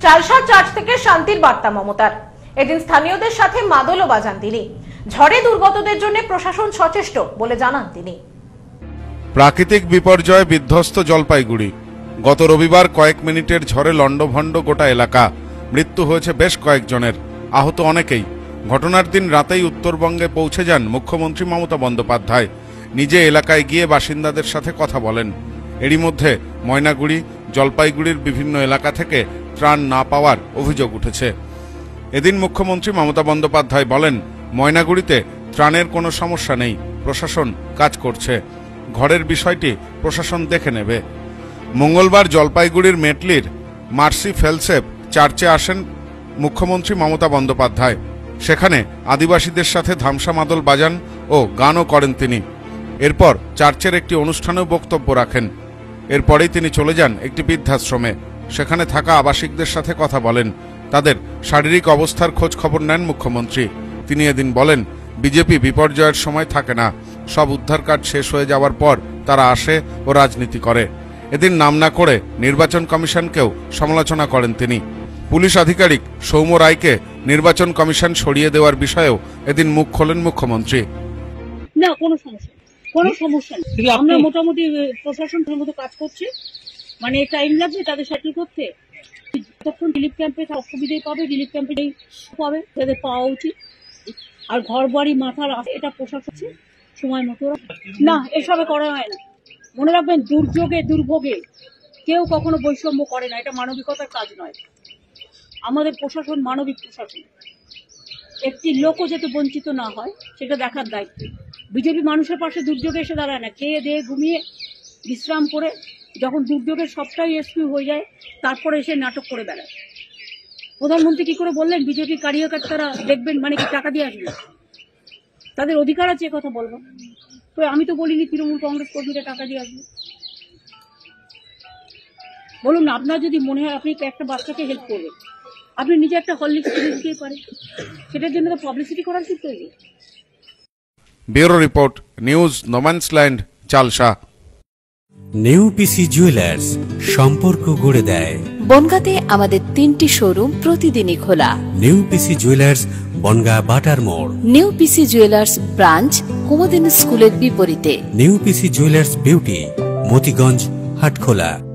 Chalsa church থেকে শান্তির বার্তা মমতার। এদিন স্থানীয়দের সাথে মাদলও বাজান তিনি। ঝড়ে দুর্গতদের জন্য প্রশাসন সচেষ্ট বলে জানান তিনি। প্রাকৃতিক বিপর্যয়ে বিধ্বস্ত জলপাইগুড়ি। গত রবিবার কয়েক মিনিটের ঝড়ে লন্ডভন্ড গোটা এলাকা। মৃত্যু হয়েছে বেশ কয়েকজনের, আহত অনেকেই। ঘটনার দিন রাতেই উত্তরবঙ্গে পৌঁছে যান মুখ্যমন্ত্রী মমতা বন্দ্যোপাধ্যায়। নিজে এলাকায় গিয়ে বাসিন্দাদের সাথে কথা বলেন। এরই মধ্যে ময়নাগুড়ি, জলপাইগুড়ির বিভিন্ন এলাকা থেকে ত্রাণ না পাওয়ার অভিযোগ উঠেছে। এদিন মুখ্যমন্ত্রী মমতা বন্দ্যোপাধ্যায় বলেন, ময়নাগুড়িতে ত্রাণের কোনো সমস্যা নেই, প্রশাসন কাজ করছে। ঘরের বিষয়টি প্রশাসন দেখে নেবে। মঙ্গলবার জলপাইগুড়ির মেটলির মার্সি ফেলসেপ চার্চে আসেন মুখ্যমন্ত্রী মমতা বন্দ্যোপাধ্যায়। সেখানে আদিবাসীদের সাথে ধামসা মাদল বাজান ও গানও করেন তিনি। এরপর চার্চের একটি অনুষ্ঠানেও বক্তব্য রাখেন। এরপরেই তিনি চলে যান একটি বৃদ্ধাশ্রমে। সেখানে থাকা আবাসিকদের সাথে কথা বলেন। তাদের শারীরিক অবস্থার খোঁজ খবর নেন মুখ্যমন্ত্রী। তিনি এদিন বলেন, বিজেপি বিপর্যয়ের সময় থাকে না, সব উদ্ধার কাজ শেষ হয়ে যাওয়ার পর তারা আসে ও রাজনীতি করে। এদিন নাম না করে নির্বাচন কমিশনকেও সমালোচনা করেন তিনি। পুলিশ আধিকারিক সৌম্য রায়কে নির্বাচন কমিশন সরিয়ে দেওয়ার বিষয়েও এদিন মুখ খোলেন মুখ্যমন্ত্রী। না, কোনো সমস্যা নেই। আমরা মোটামুটি প্রশাসনের মতো কাজ করছি। মানে টাইম লাগবে তাদের সেটেল করতে। তখন রিলিফ ক্যাম্পে অসুবিধাই পাবে, রিলিফ ক্যাম্পে পাবে, তাদের পাওয়া উচিত। আর ঘর বাড়ি মাথার এটা প্রশাসন সময় মতো না, এসবে করা হয় না। মনে রাখবেন, দুর্যোগে দুর্ভোগে কেউ কখনো বৈষম্য করে না। এটা মানবিকতার কাজ নয়। আমাদের প্রশাসন মানবিক প্রশাসন। একটি লোকও যাতে বঞ্চিত না হয় সেটা দেখার দায়িত্ব। বিজেপি মানুষের পাশে দুর্যোগে এসে দাঁড়ায় না, খেয়ে দিয়ে ঘুমিয়ে বিশ্রাম করে। যখন দুর্যোগের সবটাই রেস্কিউ হয়ে যায় তারপরে এসে নাটক করে বেড়ায়। প্রধানমন্ত্রী কি করে বললেন বিজেপি কার্যকর্তারা দেখবেন, মানে কি টাকা দিয়ে আসবে? তাদের অধিকার আছে কথা বলবো। তো আমি তো বলিনি তৃণমূল কংগ্রেস কর্মীরা টাকা দিয়ে আসবে। বলুন না, আপনার যদি মনে হয় আপনি একটা বাচ্চাকে হেল্প করবেন, আপনি নিজে একটা হরলিক্স কিনে দিতে পারেন, সেটার জন্য তো পাবলিসিটি করার কি প্রয়োজন? Bureau report, news no man's land, Chalsa. New PC jewellers, সম্পর্ক গড়ে দেয়। বনগাঁতে আমাদের 3টি শোরুম প্রতিদিনই খোলা। নিউ পিসি জুয়েলার্স, বনগাঁ বাটার মোড়। New PC jewellers branch, Kumudini স্কুলের বিপরীতে। New PC jewellers beauty, Motiganj, Hatkhola.